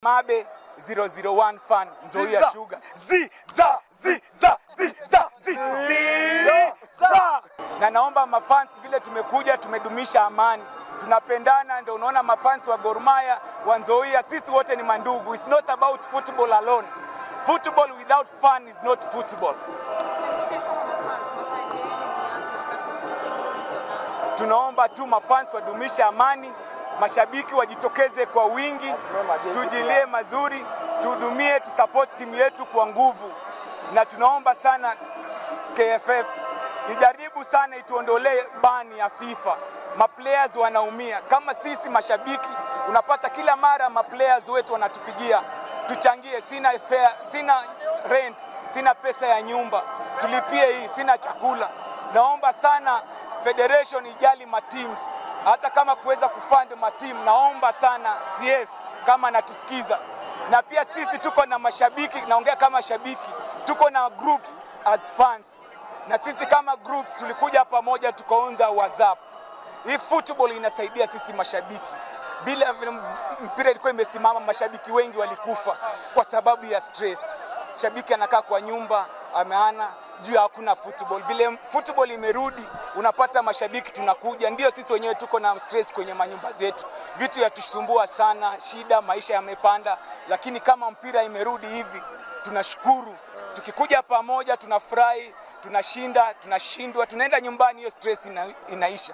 Mabe 001 fan Nzoia Sugar. Na naomba mafans vile tumekuja tumedumisha amani. Tunapendana, ndio unaona mafans wa Gor Mahia, wa Nzoia, sisi wote ni mandugu. It's not about football alone. Football without fun is not football. Tunaomba tu mafans wadumisha amani, mashabiki wajitokeze kwa wingi, tujilie mazuri, tudumie, tusupport timu yetu kwa nguvu. Na tunaomba sana KFF ijaribu sana ituondolee bani ya FIFA. Maplayers wanaumia. Kama sisi mashabiki unapata kila mara maplayers wetu wanatupigia tuchangie, sina fare, sina rent, sina pesa ya nyumba, tulipie hii, sina chakula. Naomba sana federation ijali mateams, hata kama kuweza kufund mateam, naomba sana CS kama natusikiza. Na pia sisi tuko na mashabiki, naongea kama shabiki, tuko na groups as fans. Na sisi kama groups tulikuja pamoja tukaunda WhatsApp. Hii football inasaidia sisi mashabiki. Bila mpira ilikuwa imesimama, mashabiki wengi walikufa kwa sababu ya stress. Shabiki anakaa kwa nyumba, ameana juu hakuna football. Vile football imerudi, unapata mashabiki tunakuja. Ndio sisi wenyewe tuko na stress kwenye manyumba zetu. Vitu yatusumbua sana, shida, maisha yamepanda, lakini kama mpira imerudi hivi, tunashukuru. Tukikuja pamoja tunafurahi, tunashinda, tunashindwa, tunaenda nyumbani, hiyo stress inaisha.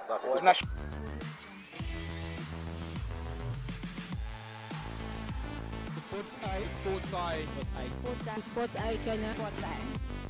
Sports Eye Kenya. Sports Eye.